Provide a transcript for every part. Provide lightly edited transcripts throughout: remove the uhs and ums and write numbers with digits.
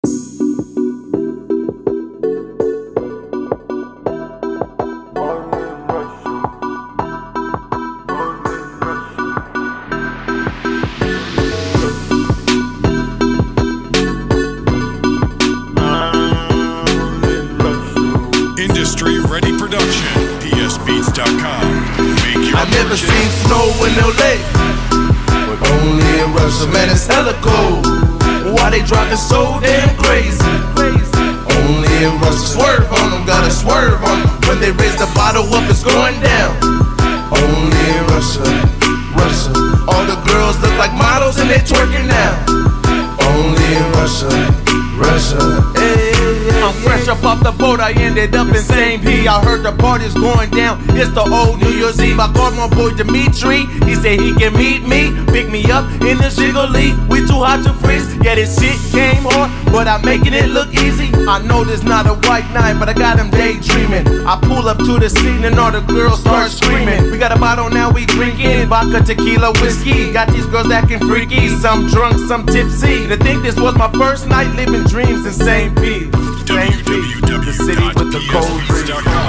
Industry-ready production, psbeats.com. I never seen snow in LA, but only in Russia, man, it's hella cold. Why they driving so damn crazy? Only in Russia, swerve on them, gotta swerve on them. When they raise the bottle up, it's going down. Only in Russia, all the girls look like models and they twerking now. Only in Russia, I'm fresh up off the boat, I ended up in St. P. I heard the party's going down, it's the old New Year's Eve. I called my boy Dimitri, he said he can meet me, pick me up in the Jiggly. We too hot to freeze, yeah this shit came hard, but I'm making it look easy. I know this not a white night, but I got them daydreaming. I pull up to the scene and all the girls start screaming. We got a bottle now, we drinking vodka, tequila, whiskey. Got these girls acting freaky, some drunk, some tipsy. To think this was my first night living dreams in St. P. The city with the cold breeze.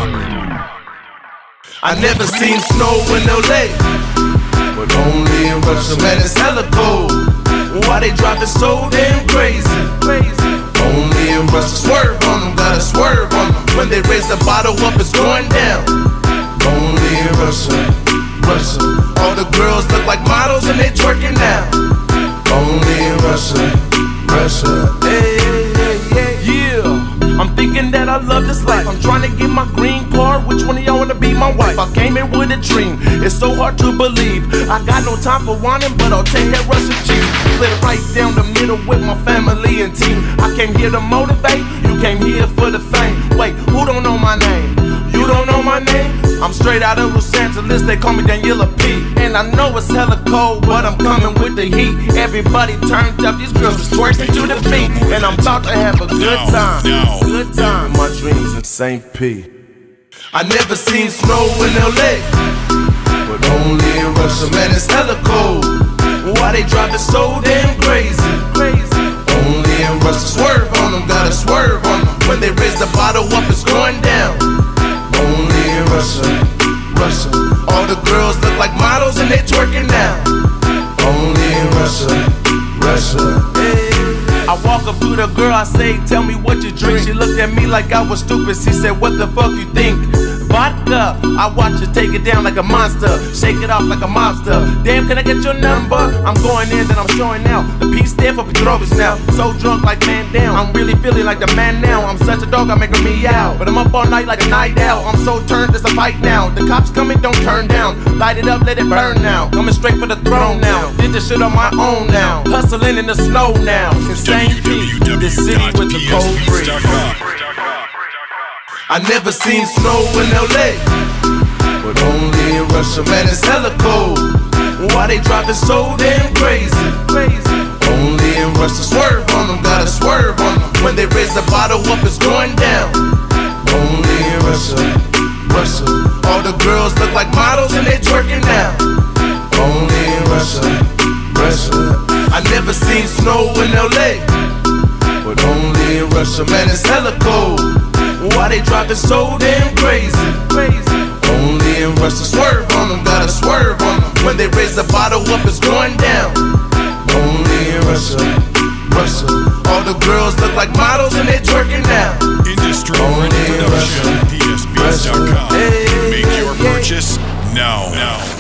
I never seen snow in LA, but only in Russia, man, it's hella cold. Why they driving so damn crazy? Only in Russia, swerve on them, gotta swerve on them. When they raise the bottle up, it's going down. Only in Russia, all the girls look like models and they twerking now. Only in Russia, I'm thinking that I love this life. I'm trying to get my green card. Which one of y'all wanna be my wife? I came here with a dream. It's so hard to believe. I got no time for whining, but I'll take that Russian cheese. Split it right down the middle with my family and team. I came here to motivate. You came here for the fame. Wait, who don't know my name? You don't know my name? I'm straight out of Los Angeles, they call me Danila P. And I know it's hella cold, but I'm coming with the heat. Everybody turned up, these girls is twerking to the beat. And I'm about to have a good time. Good time. My dreams in St. P. I never seen snow in LA, but only in Russia, man, it's hella cold. Why they driving so damn crazy? Only in Russia, swerve on them, gotta swerve on them. When they raise the bottle up, it's going down. Only in Russia, all the girls look like models and they twerking now. Only in Russia, I walk up to the girl, I say, tell me what you drink. She looked at me like I was stupid, she said, what the fuck you think? Vodka, I watch her take it down like a monster, shake it off like a mobster. Damn, can I get your number? I'm going in, then I'm showing out. The P stand for Petrovich now. So drunk like man down, I'm really feeling like the man now. I'm such a dog, I make her meow. But I'm up all night like a night owl. I'm so turned, it's a fight now. The cops coming, don't turn down. Light it up, let it burn now. Coming straight for the throne now. Did this shit on my own now. Hustling in the snow now. Insane P, the city with the cold breeze. I never seen snow in LA, but only in Russia, man, it's hella cold. Why they driving so damn crazy? Only in Russia, swerve on them, gotta swerve on them. When they raise the bottle up, it's going down. Only in Russia, all the girls look like models and they twerking now. Only in Russia, I never seen snow in LA, but only in Russia, man, it's hella cold. Why they driving so damn crazy? Only in Russia, swerve on them, gotta swerve on them. When they raise the bottle up, it's going down. Only in Russia, all the girls look like models and they twerking now. Industry-ready production, psbeats.com. Make your purchase now.